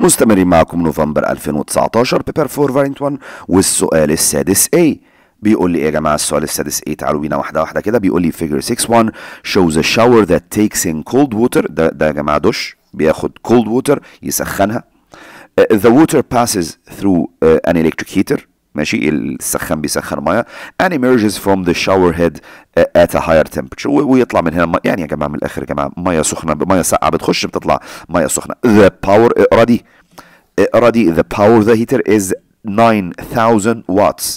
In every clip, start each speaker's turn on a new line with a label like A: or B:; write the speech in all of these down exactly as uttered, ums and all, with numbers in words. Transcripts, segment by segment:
A: مستمرين معكم نوفمبر ألفين وتسعتاشر بيبر فور فارينت واحد والسؤال السادس A. بيقول لي ايه يا جماعه السؤال السادس A؟ تعالوا بينا واحده واحده كده. بيقول لي figure ستة واحد shows a shower that takes in cold water. ده ده يا جماعه دش بياخد cold water يسخنها. uh, the water passes through uh, an electric heater. ماشي، السخان بيسخن ميه and emerges from the shower head uh, at a higher temperature. ويطلع من هنا يعني يا جماعه من الاخر يا جماعه ميه سخنه ميه ساقعه بتخش بتطلع ميه سخنه. the power اقرا دي اقرا دي the power of the heater is nine thousand watts.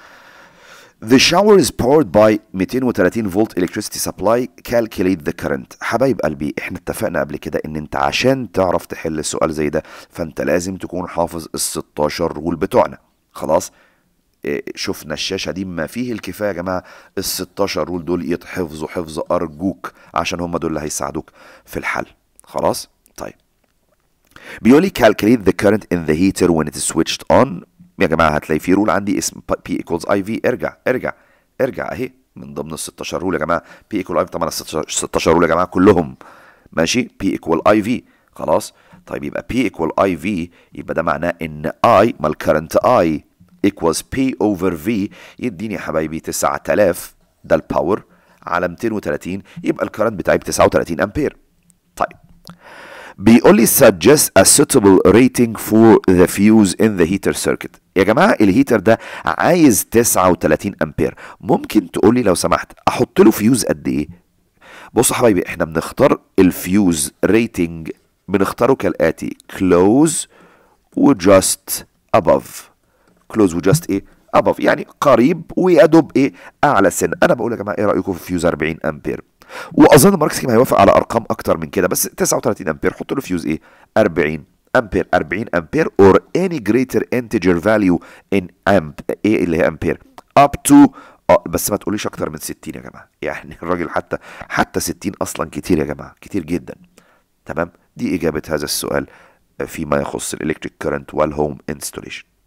A: The shower is powered by مئتين وثلاثين فولت electricity supply. Calculate the current. حبايب قلبي احنا اتفقنا قبل كده ان انت عشان تعرف تحل السؤال زي ده فانت لازم تكون حافظ ال ستاشر رول بتوعنا. خلاص إيه، شفنا الشاشة دي ما فيه الكفاية يا جماعة. ال ستاشر رول دول يتحفظوا حفظ أرجوك عشان هم دول اللي هيساعدوك في الحل. خلاص طيب، بيقول لي calculate the current in the heater when it is switched on. يا جماعة هتلاقي في رول عندي اسم P equals I V. ارجع ارجع ارجع اهي من ضمن ال ستاشر رول يا جماعة. P equal I V طبعا ال ستاشر رول يا جماعة كلهم ماشي. P equal I V. خلاص طيب، يبقى P equal I V يبقى ده معناه ان I ما الكرنت I equals P over V يديني يا حبايبي تسعة آلاف. ده الباور على مئتين وثلاثين يبقى الكرنت بتاعي ب تسعة وثلاثين امبير. طيب بيقول لي suggest a suitable rating for the fuse in the heater circuit. يا جماعه الهيتر ده عايز تسعة وثلاثين امبير. ممكن تقول لي لو سمحت احط له فيوز قد ايه؟ بصوا يا حبايبي احنا بنختار الفيوز ريتنج بنختاره كالاتي close و just above. close و just ايه؟ above يعني قريب ويدوب ايه؟ اعلى سن. انا بقول يا جماعه ايه رايكم في فيوز أربعين امبير؟ واظن مارك سكيم هيوافق على ارقام اكتر من كده، بس تسعة وثلاثين امبير حط له فيوز ايه؟ أربعين امبير. أربعين امبير or any greater integer value in amp. ايه اللي هي امبير؟ up to اه بس ما تقوليش اكتر من ستين يا جماعه. يعني الراجل حتى حتى ستين اصلا كتير يا جماعه، كتير جدا. تمام، دي اجابه هذا السؤال فيما يخص الالكتريك كارنت والهوم انستوليشن.